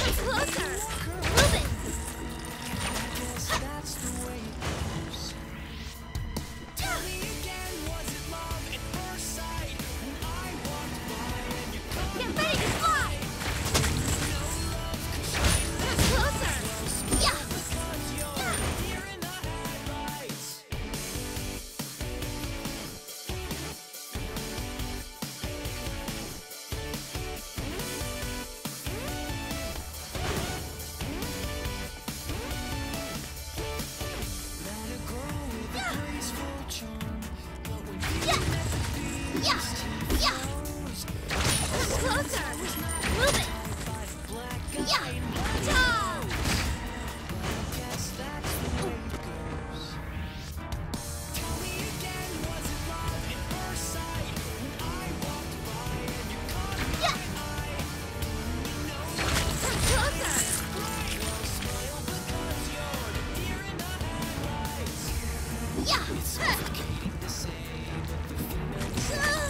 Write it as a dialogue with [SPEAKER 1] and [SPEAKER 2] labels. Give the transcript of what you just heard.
[SPEAKER 1] Closer! Move it!
[SPEAKER 2] That's the way it goes. Tell me again, was it love at first sight? When I walked by and you caught
[SPEAKER 1] Get ready to fly!
[SPEAKER 2] no love, 'cause I
[SPEAKER 1] Closer! Yeah!
[SPEAKER 2] because you're here in the headlights. Met a girl with a graceful charm, but when you
[SPEAKER 1] Yeah!
[SPEAKER 2] met the beast,
[SPEAKER 1] Yeah! Yeah! Closer! Move it!
[SPEAKER 2] by the black
[SPEAKER 1] Yeah!
[SPEAKER 2] guy in black,
[SPEAKER 1] Down!
[SPEAKER 2] guess that's the way it goes. Tell me again, was it love at first sight? When I walked by and you caught
[SPEAKER 1] Yeah!
[SPEAKER 2] my eye. You know
[SPEAKER 1] Closer!
[SPEAKER 2] bright, well, smile because you're here in the headlights.
[SPEAKER 1] Yeah!
[SPEAKER 2] It's suffocating to say, but the feeling's